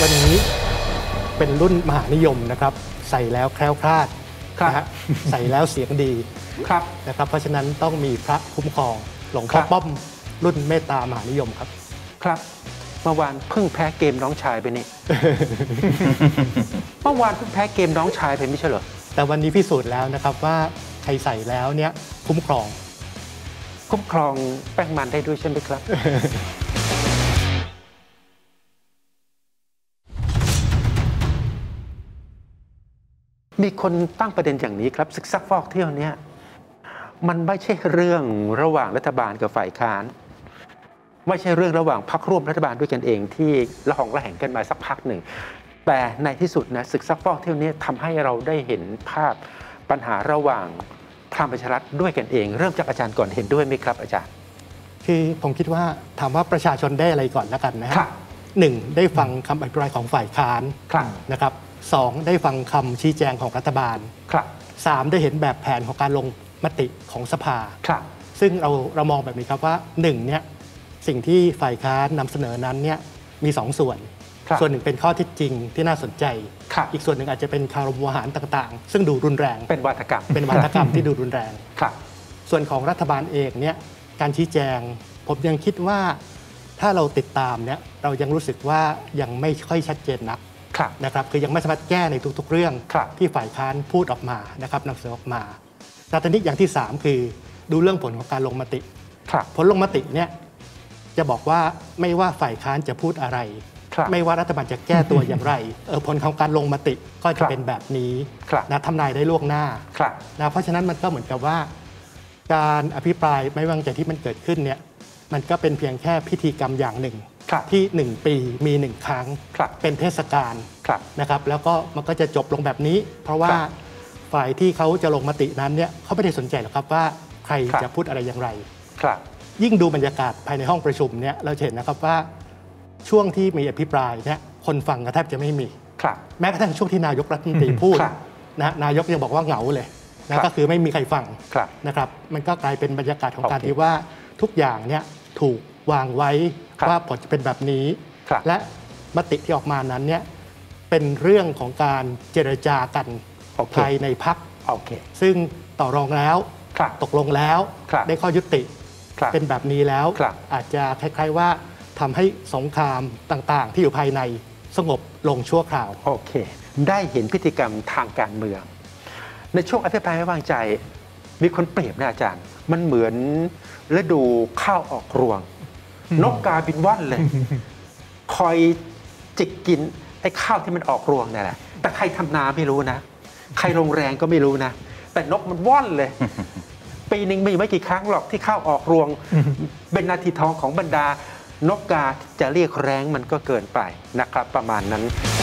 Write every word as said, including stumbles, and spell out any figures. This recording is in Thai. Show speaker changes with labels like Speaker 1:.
Speaker 1: ตัวนี้เป็นรุ่นมหานิยมนะครับใส่แล้วแคล้วคลาดนะฮะใส่แล้วเสียงดีครับนะครับเพราะฉะนั้นต้องมีพระคุ้มครองหลวงพ่อป้อมรุ่นเมตตามหานิยมครับ
Speaker 2: ครับเมื่อวานเพิ่งแพ้เกมน้องชายไปนี่ เมื่อวานเพิ่งแพ้เกมน้องชายไปไม่ใช่เหรอ
Speaker 1: แต่วันนี้พิสูจน์แล้วนะครับว่าใครใส่แล้วเนี่ยคุ้มครอง
Speaker 2: คุ้มครองแป้งมันได้ด้วยใช่ไหมครับ มีคนตั้งประเด็นอย่างนี้ครับศึกซักฟอกเที่ยวนี้มันไม่ใช่เรื่องระหว่างรัฐบาลกับฝ่ายค้านไม่ใช่เรื่องระหว่างพรรคร่วมรัฐบาลด้วยกันเองที่ละหองละแหงกันมาสักพักหนึ่งแต่ในที่สุดนะศึกซักฟอกเที่ยวนี้ทำให้เราได้เห็นภาพปัญหาระหว่างพลังประชารัฐด้วยกันเองเริ่มจากอาจารย์ก่อนเห็นด้วยไหมครับอาจารย์
Speaker 1: คือผมคิดว่าถามว่าประชาชนได้อะไรก่อนแล้วกันนะครับหนึ่งได้ฟังคำอภิปรายของฝ่ายค้านนะครับสองได้ฟังคำชี้แจงของรัฐบาลสามได้เห็นแบบแผนของการลงมติของสภาซึ่งเราเรามองแบบนี้ครับว่าหนึ่งเนี่ยสิ่งที่ฝ่ายค้านนำเสนอนั้นเนี่ยมีสองส่วนส่วนหนึ่งเป็นข้อเท็จจริงที่น่าสนใจอีกส่วนหนึ่งอาจจะเป็นคารมวหารต่างๆซึ่งดูรุนแรง
Speaker 2: เป็นวาทกรรม
Speaker 1: เป็นวาทกรรมที่ดูรุนแรงส่วนของรัฐบาลเองเนี่ยการชี้แจงผมยังคิดว่าถ้าเราติดตามเนี่ยเรายังรู้สึกว่ายังไม่ค่อยชัดเจนนักนะครับคือยังไม่สามารถแก้ในทุกๆเรื่องที่ฝ่ายค้านพูดออกมานะครับนำเสนอออกมาแต่ตอนนี้อย่างที่สามคือดูเรื่องผลของการลงมติผลลงมติเนี่ยจะบอกว่าไม่ว่าฝ่ายค้านจะพูดอะไรไม่ว่ารัฐบาลจะแก้ตัวอย่างไรเออผลของการลงมติก็จะเป็นแบบนี้นะทำนายได้ล่วงหน้านะเพราะฉะนั้นมันก็เหมือนกับว่าการอภิปรายไม่วางใจที่มันเกิดขึ้นเนี่ยมันก็เป็นเพียงแค่พิธีกรรมอย่างหนึ่งที่หนึ่งปีมีหนึ่งครั้งเป็นเทศกาลนะครับแล้วก็มันก็จะจบลงแบบนี้เพราะว่าฝ่ายที่เขาจะลงมตินั้นเนี่ยเขาไม่ได้สนใจหรอกครับว่าใครจะพูดอะไรอย่างไรยิ่งดูบรรยากาศภายในห้องประชุมเนี่ยเราเห็นนะครับว่าช่วงที่มีอภิปรายเนี่ยคนฟังแทบจะไม่มีแม้กระทั่งช่วงที่นายกรัฐมนตรีพูดนะนายกยังบอกว่าเหงาเลยนะก็คือไม่มีใครฟังนะครับมันก็กลายเป็นบรรยากาศของการที่ว่าทุกอย่างเนี่ยถูกวางไว้ว่าผลจะเป็นแบบนี้และมติที่ออกมานั้นเนี่ยเป็นเรื่องของการเจรจากันภายในพรรคซึ่งต่อรองแล้วตกลงแล้วได้ข้อยุติเป็นแบบนี้แล้วอาจจะคล้ายๆว่าทำให้สงครามต่างๆที่อยู่ภายในสงบลงชั่วคราว
Speaker 2: โอเคได้เห็นพฤติกรรมทางการเมืองในช่วงอภิปรายไม่วางใจมีคนเปรียบนะอาจารย์มันเหมือนฤดูข้าวออกรวงนกกาบินว่อนเลยคอยจิกกินไอ้ข้าวที่มันออกรวงนี่แหละแต่ใครทำนาไม่รู้นะใครลงแรงก็ไม่รู้นะแต่นกมันว่อนเลยปีหนึ่งมีไม่กี่ครั้งหรอกที่ข้าวออกรวงเป็นนาทีทองของบรรดานกกาจะเรียกแรงมันก็เกินไปนะครับประมาณนั้น